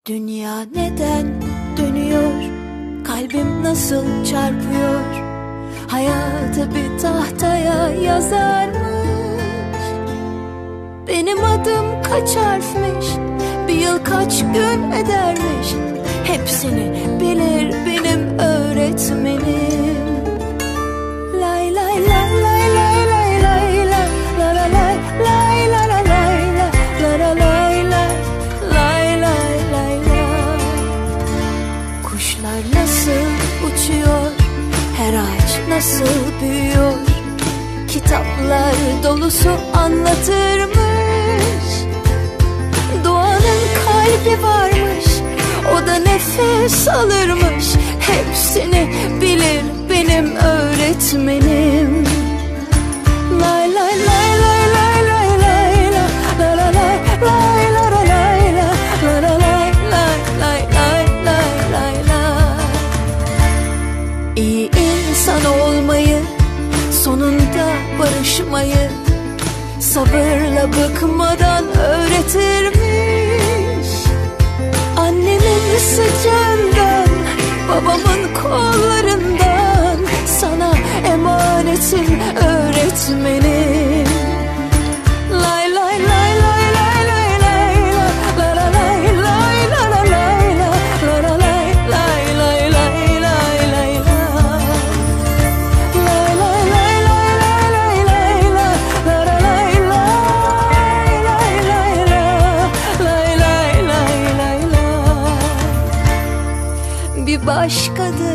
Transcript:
Dünya neden dönüyor? Kalbim nasıl çarpıyor? Hayatı bir tahtaya yazarmış. Benim adım kaç harfmiş? Bir yıl kaç gün edermiş? Hepsini bilir benim öğretmenim. Lay lay lay lay lay lay lay lay la la lay lay la la lay la la la lay lay lay lay lay. Kuşlar nasıl uçuyor? Her ağaç nasıl büyüyor? Kitaplar dolusu anlatırmış. Doğanın kalbi varmış, o da nefes alırmış. Hepsini bilir benim öğretmenim. Lay lay lay lay lay lay lay la la la lay lay la la lay la la la lay lay lay lay lay lay. İyi insan olmayı, sonunda barışmayı sabırla bıkmadan öğretirmiş. Annemin sıcağından, babamın kollarından sana emanetim öğretmenim. Lay lay lay lay lay lay lay la la lay lay la la lay la la lay lay lay lay lay lay la. Lay lay lay lay lay lay lay la la lay lay lay lay lay lay lay lay la. Bir başkadır